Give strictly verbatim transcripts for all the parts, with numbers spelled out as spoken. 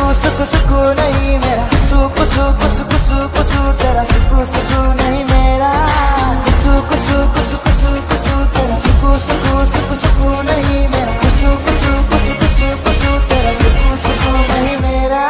सुकू सुकू नहीं मेरा, कुसु कुसु कुसु कुसु कुसु तेरा सुकू सुकू नहीं मेरा, कुसु कुसु कुसु कुसु कुसु तेरा सुकू सुकू सुकू सुकू नहीं मेरा, कुसु कुसु कुसु कुसु कुसु तेरा सुकू सुकू नहीं मेरा।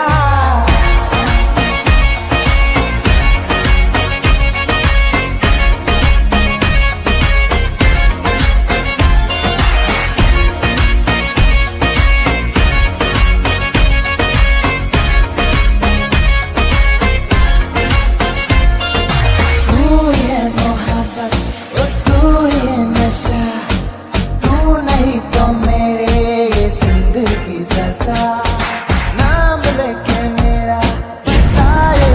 नाम लेके मेरा बसाए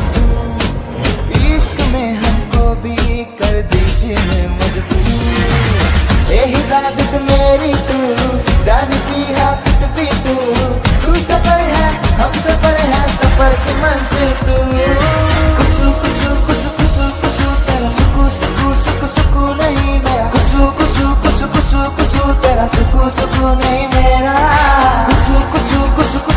इश्क में हमको भी कर दीजिए मजबूर। ए हिदायत मेरी तू जानती हाफिज भी तू, तू सफर है हम सफर है सफर की मंजिल तू। कुसु कुसु कुसु कुसु कुसु तेरा सुकू सुकू सुकू सुकू नहीं मेरा, कुसु कुसु कुसु कुसु कुसु तेरा सुकू सुकू नहीं मेरा, कुसु कुसु कुसु